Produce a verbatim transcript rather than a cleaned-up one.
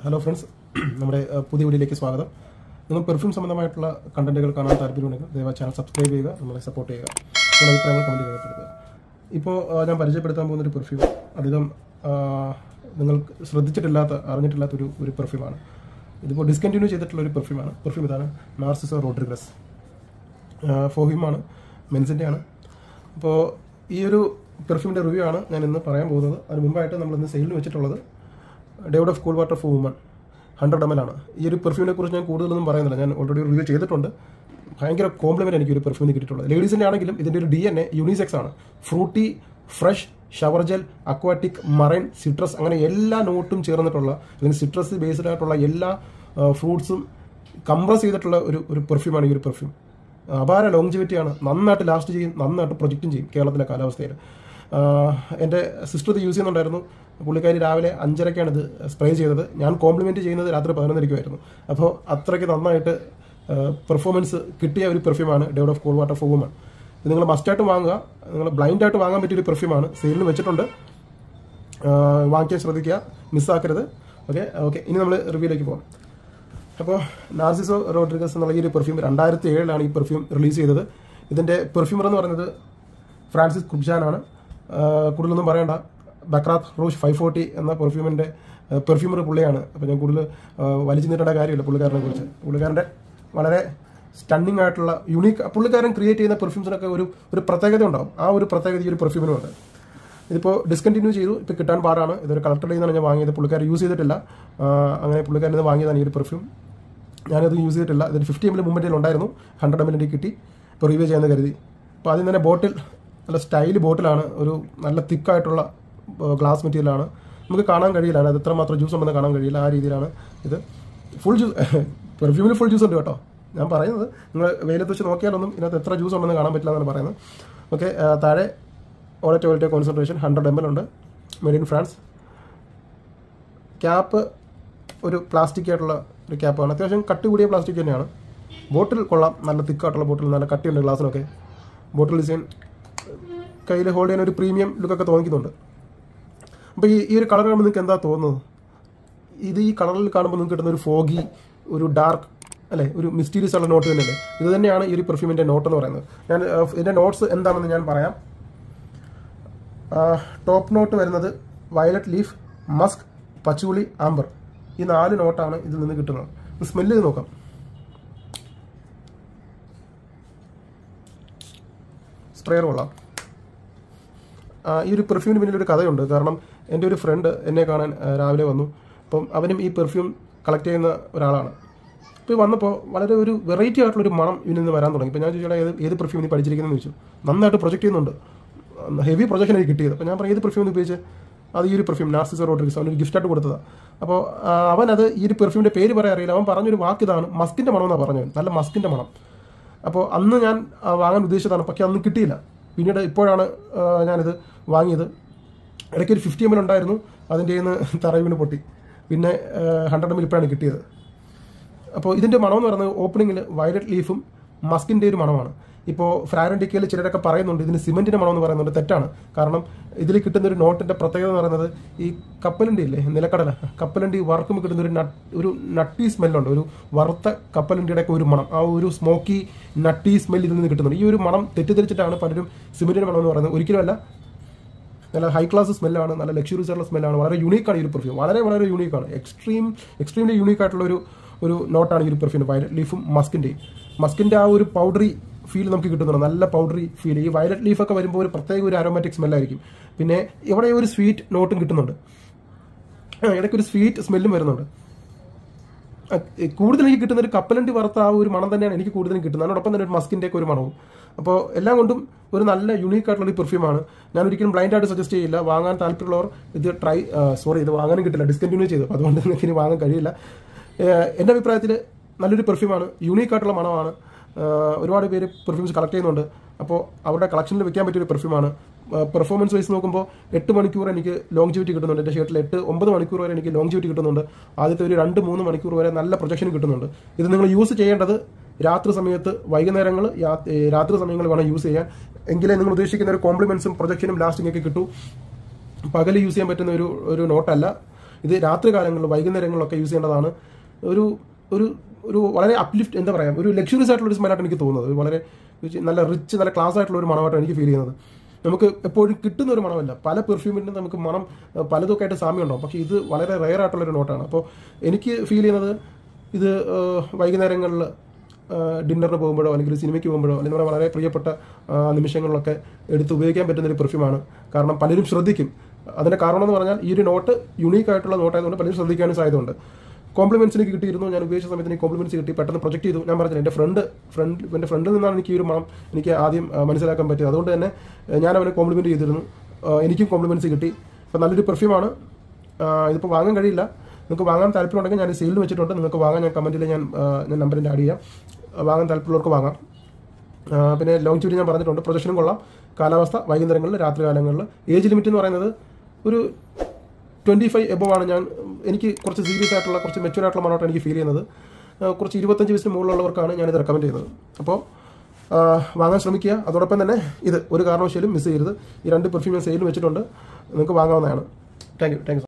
Hello friends, നമ്മുടെ പുതിയ വീഡിയോയിലേക്ക് സ്വാഗതം. നിങ്ങൾ പെർഫ്യൂം സംബന്ധമായിട്ടുള്ള കണ്ടന്റുകൾ കാണാൻ താല്പര്യമുണ്ടെങ്കിൽ ദയവായി ചാനൽ സബ്സ്ക്രൈബ് ചെയ്യുക, നമ്മളെ സപ്പോർട്ട് ചെയ്യുക, നിങ്ങളുടെ അഭിപ്രായങ്ങൾ കമൻറ്റ് രേഖപ്പെടുത്തുക. ഇപ്പോൾ ഞാൻ പരിചയപ്പെടുത്താൻ പോകുന്നൊരു പെർഫ്യൂം അധികം നിങ്ങൾ ശ്രദ്ധിച്ചിട്ടില്ലാത്ത അറിഞ്ഞിട്ടില്ലാത്തൊരു ഒരു പെർഫ്യൂമാണ്. ഇതിപ്പോൾ ഡിസ്കണ്ടിന്യൂ ചെയ്തിട്ടുള്ള ഒരു പെർഫ്യൂമാണ്. പെർഫ്യൂം ഇതാണ്, നാർസിസോ റോഡ്രിഗസ്. ഫോഹിമാണ്, മെൻസിൻ്റെയാണ്. അപ്പോൾ ഈ ഒരു പെർഫ്യൂമിൻ്റെ റിവ്യൂ ആണ് ഞാൻ ഇന്ന് പറയാൻ പോകുന്നത്. അതിന് മുമ്പായിട്ട് നമ്മളിന്ന് സെയിലിന് വെച്ചിട്ടുള്ളത് Davidoff cool water for woman hundred M L ആണ്. ഈ ഒരു പെർഫ്യൂമിനെ കുറിച്ച് ഞാൻ കൂടുതലൊന്നും പറയുന്നില്ല, ഞാൻ ഓൾറെഡി റിവ്യൂ ചെയ്തിട്ടുണ്ട്. ഭയങ്കര കോംപ്ലിമെൻ്റ് എനിക്ക് ഒരു പെർഫ്യൂമിന് കിട്ടിയിട്ടുള്ളത്. ലേഡീസിൻ്റെ ആണെങ്കിലും ഇതിൻ്റെ ഒരു ഡി എൻ എ യൂണിസെക്സ് ആണ്. Fruity, fresh, shower gel, aquatic, marine, citrus, അങ്ങനെ എല്ലാ നോട്ടും ചേർന്നിട്ടുള്ള അല്ലെങ്കിൽ സിട്രസ് ബേസ്ഡ് ആയിട്ടുള്ള എല്ലാ ഫ്രൂട്ട്സും കംപ്രസ് ചെയ്തിട്ടുള്ള ഒരു ഒരു പെർഫ്യൂമാണ് ഈ ഒരു പെർഫ്യൂം. അപാര ലോങ്ജിവിറ്റിയാണ്, നന്നായിട്ട് ലാസ്റ്റ് ചെയ്യും, നന്നായിട്ട് പ്രൊജക്റ്റും ചെയ്യും കേരളത്തിലെ കാലാവസ്ഥയിൽ. എൻ്റെ സിസ്റ്റർ ഇത് യൂസ് ചെയ്യുന്നുണ്ടായിരുന്നു. പുള്ളിക്കാരി രാവിലെ അഞ്ചരയ്ക്കാണ് ഇത് സ്പ്രേ ചെയ്തത്. ഞാൻ കോംപ്ലിമെൻറ്റ് ചെയ്യുന്നത് രാത്രി പതിനൊന്നരയ്ക്കുമായിരുന്നു. അപ്പോൾ അത്രയ്ക്ക് നന്നായിട്ട് പെർഫോമൻസ് കിട്ടിയ ഒരു പെർഫ്യൂമാണ് Davidoff cool water for woman. ഇത് നിങ്ങൾ മസ്റ്റായിട്ട് വാങ്ങുക. നിങ്ങൾ ബ്ലൈൻഡായിട്ട് വാങ്ങാൻ പറ്റിയൊരു പെർഫ്യൂമാണ്. സെയിലിന് വെച്ചിട്ടുണ്ട്, വാങ്ങിക്കാൻ ശ്രദ്ധിക്കുക, മിസ്സാക്കരുത്. ഓക്കെ ഓക്കെ ഇനി നമ്മൾ റിവ്യൂയിലേക്ക് പോകാം. അപ്പോൾ നാർസിസോ റോഡ്രിഗസ് എന്നുള്ള ഈ ഒരു പെർഫ്യൂം രണ്ടായിരത്തി ഏഴിലാണ് ഈ പെർഫ്യൂം റിലീസ് ചെയ്തത്. ഇതിൻ്റെ പെർഫ്യൂമർ എന്ന് പറയുന്നത് ഫ്രാൻസിസ് കുബ്ജാനാണ്. കൂടുതലൊന്നും പറയണ്ട, ബക്രാത്ത് റോഷ് ഫൈവ് ഫോർട്ടി എന്ന പെർഫ്യൂമിൻ്റെ പെർഫ്യൂമർ പുള്ളിയാണ്. അപ്പോൾ ഞാൻ കൂടുതൽ വലിച്ചു നീട്ടേണ്ട കാര്യമില്ല പുള്ളിക്കാരനെ കുറിച്ച്. പുള്ളിക്കാരൻ്റെ വളരെ സ്റ്റണ്ണിങ് ആയിട്ടുള്ള യുണീക്ക്, പുള്ളിക്കാരൻ ക്രിയേറ്റ് ചെയ്യുന്ന പെർഫ്യൂംസിനൊക്കെ ഒരു ഒരു പ്രത്യേകത ഉണ്ടാവും. ആ ഒരു പ്രത്യേകത ഈ ഒരു പെർഫ്യൂമിനുണ്ട്. ഇതിപ്പോൾ ഡിസ്കണ്ടിന്യൂ ചെയ്തു, ഇപ്പോൾ കിട്ടാൻ പാടാണ്. ഇതൊരു കളക്ടറിൽ നിന്നാണ് ഞാൻ വാങ്ങിയത്. പുള്ളിക്കാരൻ യൂസ് ചെയ്തിട്ടില്ല. അങ്ങനെ പുള്ളിക്കാരൻ ഇത് വാങ്ങിയതാണ് ഈ ഒരു പെർഫ്യൂം. ഞാനത് യൂസ് ചെയ്തിട്ടില്ല. ഇതിന് ഫിഫ്റ്റി എം എൽ മുമ്പേ ഉണ്ടായിരുന്നു, ഹൺഡ്രഡ് എം എല്ലിൻ്റെ കിട്ടി. ഇപ്പോൾ റിവ്യൂ ചെയ്യാൻ കരുതി. അപ്പോൾ ആദ്യം തന്നെ ബോട്ടിൽ നല്ല സ്റ്റൈൽ ബോട്ടിലാണ്. ഒരു നല്ല തിക്കായിട്ടുള്ള ഗ്ലാസ് മെറ്റീരിയലാണ്. നമുക്ക് കാണാൻ കഴിയില്ല അത് എത്രമാത്രം ജ്യൂസ് ഉണ്ടെന്ന് കാണാൻ കഴിയില്ല. ആ രീതിയിലാണ് ഇത്. ഫുൾ ജ്യൂസ് പെർഫ്യൂമിൽ ഫുൾ ജ്യൂസ് ഉണ്ട് കേട്ടോ. ഞാൻ പറയുന്നത് നിങ്ങൾ വെയിലത്ത് വെച്ച് നോക്കിയാലൊന്നും ഇതിനകത്ത് എത്ര ജ്യൂസ് ഉണ്ടെന്ന് കാണാൻ പറ്റില്ല എന്നാണ് പറയുന്നത്. ഓക്കെ, താഴെ ഓളറ്റ് ഓയിലിൻ്റെ കോൺസെൻട്രേഷൻ ഹൺഡ്രഡ് എം എൽ ഉണ്ട്, മെയ്ഡ് ഇൻ ഫ്രാൻസ്. ക്യാപ്പ് ഒരു പ്ലാസ്റ്റിക് ആയിട്ടുള്ള ഒരു ക്യാപ്പാണ്. അത്യാവശ്യം കട്ടി കൂടിയ പ്ലാസ്റ്റിക് തന്നെയാണ്. ബോട്ടിൽ കൊള്ളാം, നല്ല തിക്കായിട്ടുള്ള ബോട്ടിൽ, നല്ല കട്ടിയുണ്ട് ഗ്ലാസ്സിലൊക്കെ. ബോട്ടിൽ ഡിസൈൻ കയ്യിൽ ഹോൾഡ് ചെയ്യാൻ ഒരു പ്രീമിയം ലുക്കൊക്കെ തോന്നിക്കുന്നുണ്ട്. അപ്പോൾ ഈ ഈ ഒരു കളർ കാണുമ്പോൾ നിങ്ങൾക്ക് എന്താ തോന്നുന്നത്? ഇത് ഈ കളറിൽ കാണുമ്പോൾ നിങ്ങൾക്ക് കിട്ടുന്ന ഒരു ഫോഗി, ഒരു ഡാർക്ക് അല്ലേ, ഒരു മിസ്റ്റീരിയസ് ഉള്ള നോട്ട് തന്നെയല്ലേ? ഇത് തന്നെയാണ് ഈ ഒരു പെർഫ്യൂമിൻ്റെ നോട്ട് എന്ന് പറയുന്നത്. ഞാൻ ഇതിൻ്റെ നോട്ട്സ് എന്താണെന്ന് ഞാൻ പറയാം. ടോപ്പ് നോട്ട് വരുന്നത് violet leaf, musk, patchouli, amber. ഈ നാല് നോട്ടാണ് ഇതിൽ നിന്ന് കിട്ടുന്നത്. സ്മെല്ല് ചെയ്ത് നോക്കാം. സ്പ്രേയർ കൊള്ളാം. ഈ ഒരു പെർഫ്യൂമിന് പിന്നിലൊരു കഥയുണ്ട്. കാരണം എൻ്റെ ഒരു ഫ്രണ്ട് എന്നെ കാണാൻ രാവിലെ വന്നു. അപ്പം അവനും ഈ പെർഫ്യൂം കളക്ട് ചെയ്യുന്ന ഒരാളാണ്. ഇപ്പോൾ വന്നപ്പോൾ വളരെ ഒരു വെറൈറ്റി ആയിട്ടുള്ളൊരു മണം ഇതിൽ നിന്ന് വരാൻ തുടങ്ങി. ഇപ്പോൾ ഞാൻ ചോദിച്ചാൽ ഏത് ഏത് പെർഫ്യൂം നീ പഠിച്ചിരിക്കുന്നതെന്ന് ചോദിച്ചു. നന്നായിട്ട് പ്രൊജക്ട് ചെയ്യുന്നുണ്ട്, ഹെവി പ്രൊജക്ഷൻ എനിക്ക് കിട്ടിയത്. അപ്പോൾ ഞാൻ പറയും ഏത് പെർഫ്യൂം ഉപയോഗിച്ച്? അത് ഈ ഒരു പെർഫ്യൂം നാർസിസോ റോഡ്രിഗസ് അവനൊരു ഗിഫ്റ്റായിട്ട് കൊടുത്തതാണ്. അപ്പോൾ അവനത് ഈ ഒരു പെർഫ്യൂമിൻ്റെ പേര് പറയാൻ അറിയില്ല. അവൻ പറഞ്ഞൊരു വാക്ക് ഇതാണ്, മസ്കിൻ്റെ മണം എന്നാണ് പറഞ്ഞത്. നല്ല മസ്കിൻ്റെ മണം. അപ്പോൾ അന്ന് ഞാൻ വാങ്ങാൻ ഉദ്ദേശിച്ചതാണ്, പക്ഷേ അന്ന് കിട്ടിയില്ല. പിന്നീട് ഇപ്പോഴാണ് ഞാനിത് വാങ്ങിയത്. ഇടയ്ക്ക് ഒരു ഫിഫ്റ്റി എം എൽ ഉണ്ടായിരുന്നു, അതിൻ്റെ നിന്ന് തറവിന് പൊട്ടി. പിന്നെ ഹൺഡ്രഡ് എം എൽ ഇപ്പോഴാണ് കിട്ടിയത്. അപ്പോൾ ഇതിൻ്റെ മണമെന്ന് പറയുന്നത് ഓപ്പണിങ്ങിൽ വയലറ്റ് ലീഫും മസ്കിൻ്റെ ഒരു മണമാണ്. ഇപ്പോൾ ഫ്രാഗ്രൻറ്റിക്കയിൽ ചിലരൊക്കെ പറയുന്നുണ്ട് ഇതിന് സിമെൻറ്റിൻ്റെ മണമെന്ന് പറയുന്നുണ്ട്. തെറ്റാണ്. കാരണം ഇതിൽ കിട്ടുന്ന ഒരു നോട്ടിൻ്റെ പ്രത്യേകത എന്ന് പറയുന്നത് ഈ കപ്പലണ്ടി ഇല്ലേ, നിലക്കടല കപ്പലണ്ടി വറുക്കുമ്പോൾ കിട്ടുന്ന ഒരു നട്ട് ഒരു നട്ടി സ്മെല്ലുണ്ട്. ഒരു വറുത്ത കപ്പലണ്ടിയുടെ ഒക്കെ ഒരു മണം, ആ ഒരു സ്മോക്കി നട്ടി സ്മെൽ ഇതിൽ നിന്ന് കിട്ടുന്നുണ്ട്. ഈ ഒരു മണം തെറ്റിദ്ധരിച്ചിട്ടാണ് പലരും സിമെൻറ്റിൻ്റെ മണം എന്ന് പറയുന്നത്. ഒരിക്കലുമല്ല, നല്ല ഹൈ ക്ലാസ് സ്മെല്ലാണ്, നല്ല ലക്ഷറീസ് ആയിട്ടുള്ള സ്മെല്ലാണ്. വളരെ യൂണീക്കാണ് ഈ ഒരു പെർഫ്യൂം. വളരെ വളരെ യൂണീക്കാണ്. എക്സ്ട്രീം എക്സ്ട്രീംലി യൂണീക്കായിട്ടുള്ള ഒരു ഒരു നോട്ടാണ് ഈ ഒരു പെർഫ്യൂം. വയലറ്റ് ലീഫും മസ്കിൻ്റെയും. മസ്കിൻ്റെ ആ ഒരു പൗഡറി ഫീൽ നമുക്ക് കിട്ടുന്നുണ്ട്, നല്ല പൗഡറി ഫീൽ. ഈ വയലറ്റ് ലീഫൊക്കെ വരുമ്പോൾ ഒരു പ്രത്യേക ഒരു അരോമാറ്റിക് സ്മെല്ലായിരിക്കും. പിന്നെ ഇവിടെ ഒരു സ്വീറ്റ് നോട്ടും കിട്ടുന്നുണ്ട്, ഇടയ്ക്കൊരു സ്വീറ്റ് സ്മെല്ലും വരുന്നുണ്ട്. കൂടുതൽ എനിക്ക് കിട്ടുന്ന ഒരു കപ്പലണ്ടി വറുത്ത ആ ഒരു മണം തന്നെയാണ് എനിക്ക് കൂടുതലും കിട്ടുന്നത്. അതിനോടൊപ്പം തന്നെ ഒരു മസ്കിൻ്റെ ഒക്കെ ഒരു മണവും. അപ്പോൾ എല്ലാം കൊണ്ടും ഒരു നല്ല യൂണീക്ക് ആയിട്ടുള്ള ഒരു പെർഫ്യൂമാണ്. ഞാൻ ഒരിക്കലും ബ്ലൈൻഡായിട്ട് സജസ്റ്റ് ചെയ്യില്ല. വാങ്ങാൻ താല്പര്യമുള്ളവർ ഇത് ട്രൈ സോറി ഇത് വാങ്ങാനും കിട്ടില്ല, ഡിസ്കണ്ടിന്യൂ ചെയ്തു. അതുകൊണ്ട് നിങ്ങൾക്ക് ഇനി വാങ്ങാൻ കഴിയില്ല. എൻ്റെ അഭിപ്രായത്തിൽ നല്ലൊരു പെർഫ്യൂമാണ്, യൂണീക്കായിട്ടുള്ള മണമാണ്. ഒരുപാട് പേര് പെർഫ്യൂംസ് കളക്ട് ചെയ്യുന്നുണ്ട്. അപ്പോൾ അവരുടെ കളക്ഷനിൽ വെക്കാൻ പറ്റിയൊരു പെർഫ്യൂമാണ്. പെർഫോമൻസ് വൈസ് നോക്കുമ്പോൾ എട്ട് മണിക്കൂർ എനിക്ക് ലോങ്ജിവിറ്റി കിട്ടുന്നുണ്ട്. എൻ്റെ ഷർട്ടിൽ എട്ട് ഒമ്പത് മണിക്കൂർ വരെ എനിക്ക് ലോങ്ജിവിറ്റി കിട്ടുന്നുണ്ട്. ആദ്യത്തെ ഒരു രണ്ട് മൂന്ന് മണിക്കൂർ വരെ നല്ല പ്രൊജക്ഷൻ കിട്ടുന്നുണ്ട്. ഇത് നിങ്ങൾ യൂസ് ചെയ്യേണ്ടത് രാത്രി സമയത്ത്, വൈകുന്നേരങ്ങൾ, രാത്രി സമയങ്ങളിൽ വേണം യൂസ് ചെയ്യാൻ. എങ്കിലേ നിങ്ങൾ ഉദ്ദേശിക്കുന്ന ഒരു കോംപ്ലിമെൻസും പ്രൊജക്ഷനും ലാസ്റ്റിംഗ് ഒക്കെ കിട്ടൂ. പകൽ യൂസ് ചെയ്യാൻ പറ്റുന്ന ഒരു ഒരു നോട്ടല്ല. ഇത് രാത്രി കാലങ്ങളിൽ വൈകുന്നേരങ്ങളിലൊക്കെ യൂസ് ചെയ്യേണ്ടതാണ്. ഒരു ഒരു ഒരു വളരെ അപ്ലിഫ്റ്റ് എന്താ പറയുക, ഒരു ലക്ഷറീസ് ആയിട്ടുള്ള ഒരു സ്മെല്ലായിട്ട് എനിക്ക് തോന്നുന്നത്. വളരെ നല്ല റിച്ച്, നല്ല ക്ലാസ് ആയിട്ടുള്ള ഒരു മണമായിട്ടാണ് എനിക്ക് ഫീൽ ചെയ്യുന്നത്. നമുക്ക് എപ്പോഴും കിട്ടുന്ന ഒരു മണമല്ല. പല പെർഫ്യൂമിനും നമുക്ക് മണം പലതൊക്കെ ആയിട്ട് സാമ്യം ഉണ്ടാവും, പക്ഷേ ഇത് വളരെ റെയർ ആയിട്ടുള്ളൊരു നോട്ടാണ്. അപ്പോൾ എനിക്ക് ഫീൽ ചെയ്യുന്നത് ഇത് വൈകുന്നേരങ്ങളിൽ ഡിന്നറിന് പോകുമ്പോഴോ അല്ലെങ്കിൽ സിനിമയ്ക്ക് പോകുമ്പോഴോ അല്ലെങ്കിൽ വളരെ പ്രിയപ്പെട്ട നിമിഷങ്ങളിലൊക്കെ എടുത്ത് ഉപയോഗിക്കാൻ പറ്റുന്നൊരു പെർഫ്യൂമാണ്. കാരണം പലരും ശ്രദ്ധിക്കും. അതിൻ്റെ കാരണം എന്ന് പറഞ്ഞാൽ ഈ ഒരു നോട്ട് യുണീക്ക് ആയിട്ടുള്ള നോട്ടായതുകൊണ്ട് പലരും ശ്രദ്ധിക്കാനും സാധ്യതയുണ്ട്. കോംപ്ലിമെന്റ്സ് എനിക്ക് കിട്ടിയിരുന്നു. ഞാൻ ഉപയോഗിച്ച സമയത്ത് എനിക്ക് കോംപ്ലിമെന്റ്സ് കിട്ടി, പെട്ടെന്ന് പ്രൊജക്ട് ചെയ്തു. ഞാൻ പറഞ്ഞില്ല, എൻ്റെ ഫ്രണ്ട് ഫ്രണ്ട് എൻ്റെ ഫ്രണ്ടിൽ നിന്നാണ് എനിക്ക് ഈ ഒരു മണം എനിക്ക് ആദ്യം മനസ്സിലാക്കാൻ പറ്റിയത്. അതുകൊണ്ട് തന്നെ ഞാൻ അവനെ കോംപ്ലിമെന്റ് ചെയ്തിരുന്നു, എനിക്കും കോംപ്ലിമെന്റ്സ് കിട്ടി. അപ്പോൾ നല്ലൊരു പെർഫ്യൂമാണ്. ഇതിപ്പോൾ വാങ്ങാൻ കഴിയില്ല. നിങ്ങൾക്ക് വാങ്ങാൻ താല്പര്യമുണ്ടെങ്കിൽ ഞാൻ സെയിലിൽ വെച്ചിട്ടുണ്ട്. നിങ്ങൾക്ക് വാങ്ങാൻ ഞാൻ കമൻറ്റിൽ ഞാൻ ഞാൻ നമ്പറിൻ്റെ ആഡ് ചെയ്യാം. വാങ്ങാൻ താല്പര്യമുള്ളവർക്ക് വാങ്ങാം. പിന്നെ ലോങ്ജിവിറ്റി ഞാൻ പറഞ്ഞിട്ടുണ്ട്. പ്രൊജക്ഷനും കൊള്ളാം. കാലാവസ്ഥ വൈകുന്നേരങ്ങളിൽ, രാത്രി കാലങ്ങളിൽ. ഏജ് ലിമിറ്റ് എന്ന് പറയുന്നത് ഒരു ട്വൻറ്റി ഫൈവ് എബോവ് ആണ്. ഞാൻ എനിക്ക് കുറച്ച് സീരിയസ് ആയിട്ടുള്ള കുറച്ച് മെച്യൂർ ആയിട്ടുള്ള മണമായിട്ട് എനിക്ക് ഫീൽ ചെയ്യുന്നത്. കുറച്ച് ഇരുപത്തഞ്ച് വയസ്സിന് മുകളിലുള്ളവർക്കാണ് ഞാനിത് റെക്കമെൻഡ് ചെയ്യുന്നത്. അപ്പോൾ വാങ്ങാൻ ശ്രമിക്കുക. അതോടൊപ്പം തന്നെ ഇത് ഒരു കാരണവശാലും മിസ് ചെയ്യരുത്. ഈ രണ്ട് പെർഫ്യൂം ഞാൻ സെയിലിൽ വെച്ചിട്ടുണ്ട്, നിങ്ങൾക്ക് വാങ്ങാവുന്നതാണ്. Thank you thank U